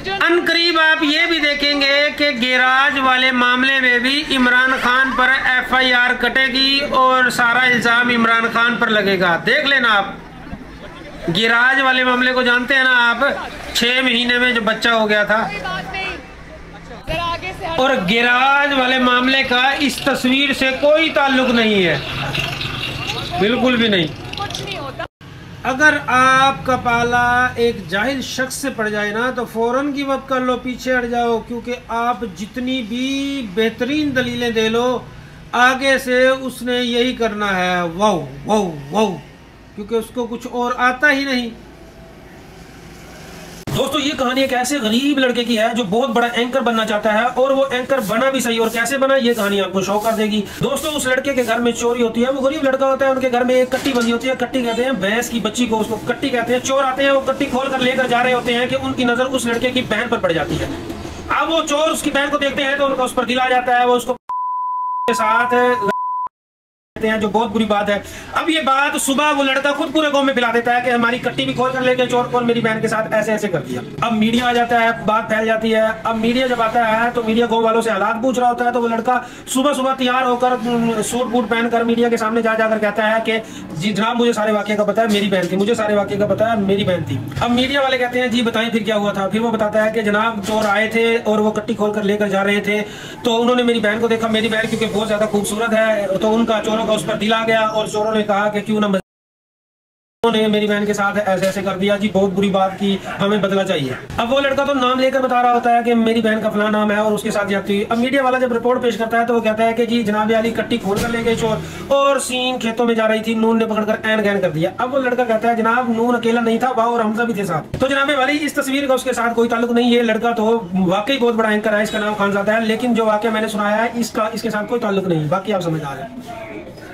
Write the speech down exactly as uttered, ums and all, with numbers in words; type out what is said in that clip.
अनकरीब आप ये भी देखेंगे कि गिराज वाले मामले में भी इमरान खान पर एफ आई आर कटेगी और सारा इल्जाम इमरान खान पर लगेगा। देख लेना आप, गिराज वाले मामले को जानते हैं ना आप, छह महीने में जो बच्चा हो गया था, और गिराज वाले मामले का इस तस्वीर से कोई ताल्लुक नहीं है, बिल्कुल भी नहीं। अगर आपका पाला एक जाहिल शख्स से पड़ जाए ना तो फौरन गिव अप कर लो, पीछे हट जाओ, क्योंकि आप जितनी भी बेहतरीन दलीलें दे लो आगे से उसने यही करना है, वाओ वाओ वाओ, क्योंकि उसको कुछ और आता ही नहीं। दोस्तों ये कहानी एक ऐसे गरीब लड़के की है जो बहुत बड़ा एंकर बनना चाहता है, और वो एंकर बना भी सही, और कैसे बना ये कहानी आपको शौक कर देगी। दोस्तों उस लड़के के घर में चोरी होती है, वो गरीब लड़का होता है, उनके घर में एक कट्टी बंधी होती है, कट्टी कहते हैं भैंस की बच्ची को, उसको कट्टी कहते हैं। चोर आते हैं, वो कट्टी खोल कर लेकर जा रहे होते हैं कि उनकी नजर उस लड़के की बहन पर पड़ जाती है। अब वो चोर उसकी बहन को देखते हैं तो उनका उस पर दिल आ जाता है, वो उसको के साथ हैं, जो बहुत बुरी बात है। अब ये बात सुबह वो लड़का खुद पूरे गांव में फैला देता है कि हमारी कट्टी भी खोल कर लेके चोर को मेरी बहन के साथ ऐसे ऐसे कर दिया। अब मीडिया आ जाता है, बात फैल जाती है। अब मीडिया जब आता है तो मीडिया गांव वालों से हालात पूछ रहा होता है, तो वो लड़का सुबह सुबह तैयार होकर सूट बूट पहनकर मीडिया के सामने जा जाकर कहता है कि जी जनाब मुझे सारे वाक्य का पता है, मेरी बहन थी, मुझे सारे वाक्य का पता है, मेरी बहन थी। अब मीडिया वाले कहते हैं जी बताएं फिर क्या हुआ था। फिर वो बताता है कि जनाब चोर आए थे और वो कट्टी खोल कर लेकर जा रहे थे, तो उन्होंने मेरी बहन को देखा, मेरी बहन क्योंकि बहुत ज्यादा खूबसूरत है, तो उनका चोरों का उस पर दिल आ गया और चोरों ने कहा कि क्यों ना उन्होंने मेरी बहन के साथ ऐसे ऐसे कर दिया जी, बहुत बुरी बात की, हमें बदला चाहिए। अब वो लड़का तो नाम लेकर बता रहा होता है कि मेरी बहन का फलाना नाम है और उसके साथ जाती हुई। अब मीडिया वाला जब रिपोर्ट पेश करता है तो वो कहता है कि जी जनाब अली कट्टी खोल कर ले गए चोर, और सीन खेतों में जा रही थी, नून ने पकड़कर ऐन गैन कर दिया। अब वो लड़का कहता है जनाब नून अकेला नहीं था, वाह और हमजा भी थे साथ। तो जनाब वाली इस तस्वीर का उसके साथ कोई ताल्लुक नहीं है, लड़का तो वाकई बहुत बड़ा एंकर है, इसका नाम खानजादा है, लेकिन जो वाकया मैंने सुनाया है इसका इसके साथ कोई ताल्लुक नहीं, बाकी आप समझदार है।